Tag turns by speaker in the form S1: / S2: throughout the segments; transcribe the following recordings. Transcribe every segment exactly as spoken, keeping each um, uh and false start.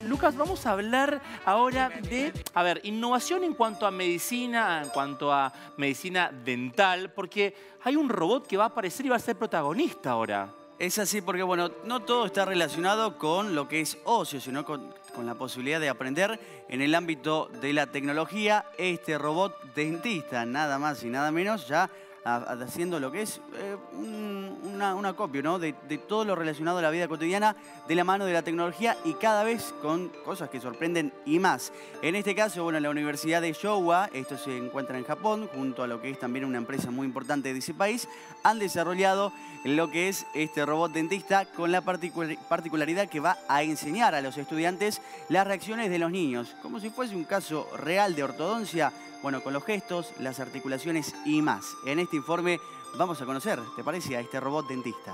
S1: Lucas, vamos a hablar ahora de, a ver, innovación en cuanto a medicina, en cuanto a medicina dental, porque hay un robot que va a aparecer y va a ser protagonista ahora.
S2: Es así porque, bueno, no todo está relacionado con lo que es ocio, sino con, con la posibilidad de aprender en el ámbito de la tecnología. Este robot dentista, nada más y nada menos, ya a, a, haciendo lo que es eh, un, una, una copia, ¿no? de, de todo lo relacionado a la vida cotidiana de la mano de la tecnología y cada vez con cosas que sorprenden y más. En este caso, bueno, la Universidad de Showa, esto se encuentra en Japón, junto a lo que es también una empresa muy importante de ese país, han desarrollado lo que es este robot dentista con la particularidad que va a enseñar a los estudiantes las reacciones de los niños, como si fuese un caso real de ortodoncia, bueno, con los gestos, las articulaciones y más. En este informe vamos a conocer, ¿te parece?, a este robot dentista.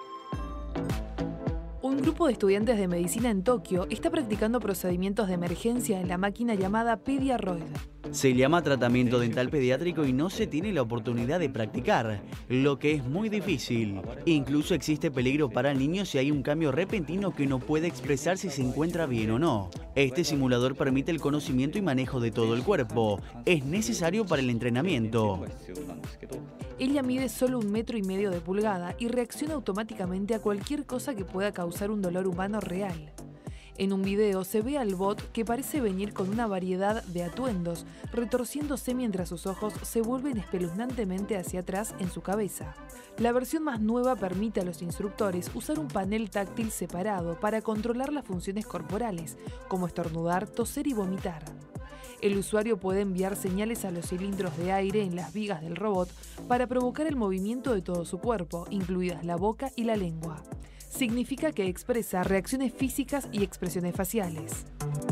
S3: Un grupo de estudiantes de medicina en Tokio está practicando procedimientos de emergencia en la máquina llamada Pediaroid.
S2: Se llama tratamiento dental pediátrico y no se tiene la oportunidad de practicar, lo que es muy difícil. Incluso existe peligro para el niño si hay un cambio repentino que no puede expresar si se encuentra bien o no. Este simulador permite el conocimiento y manejo de todo el cuerpo. Es necesario para el entrenamiento.
S3: Ella mide solo un metro y medio de pulgada y reacciona automáticamente a cualquier cosa que pueda causar un dolor humano real. En un video se ve al bot que parece venir con una variedad de atuendos, retorciéndose mientras sus ojos se vuelven espeluznantemente hacia atrás en su cabeza. La versión más nueva permite a los instructores usar un panel táctil separado para controlar las funciones corporales, como estornudar, toser y vomitar. El usuario puede enviar señales a los cilindros de aire en las vigas del robot para provocar el movimiento de todo su cuerpo, incluidas la boca y la lengua. Significa que expresa reacciones físicas y expresiones faciales.